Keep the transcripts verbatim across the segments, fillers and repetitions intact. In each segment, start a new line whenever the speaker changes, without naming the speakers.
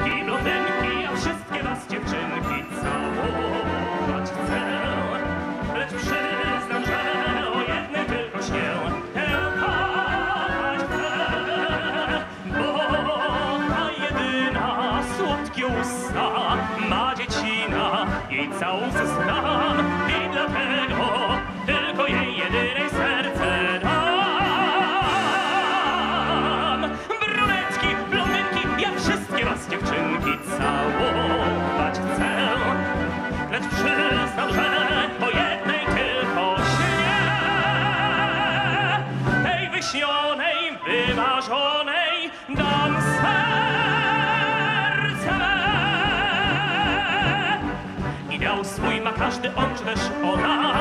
brunetki, blondynki, a wszystkie was dziewczynki całować chcę. Lecz przyznam, że o jednej tylko śnię, tę kochać chcę. Bo ta jedyna słodkie usta ma dziecina, jej całusy znam i dlatego tylko jej jedynej serce dam. Brunetki, blondynki, ja wszystkie was dziewczynki całować chcę. Lecz przyznam, że po jednej tylko śnię, tej wyśnionej, wymarzonej dam serce. Ideał swój ma każdy, on czy też ona.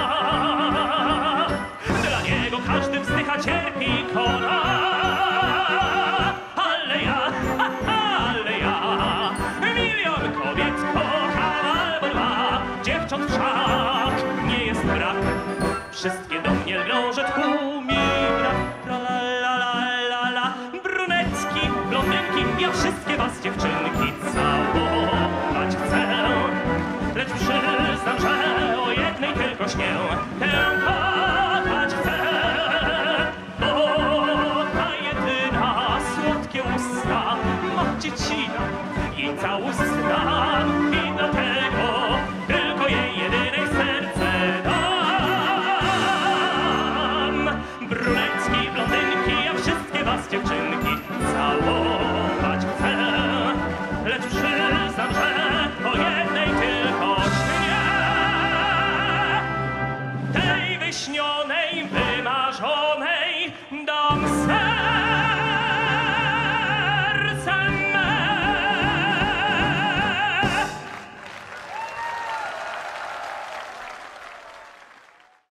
Dla niego każdy wzdycha, cierpi, kona. Ale ja, ale ja milion kobiet kocham albo dwa. Dziewcząt wszak nie jest brak. Wszystkie do mnie lgną, że tchu mi brak. La la la la la la. Brunetki, blondynki, ja wszystkie was dziewczyny